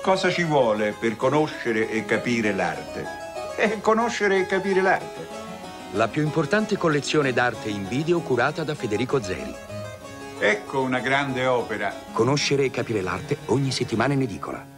Cosa ci vuole per conoscere e capire l'arte? Conoscere e capire l'arte. La più importante collezione d'arte in video curata da Federico Zeri. Ecco una grande opera. Conoscere e capire l'arte ogni settimana in edicola.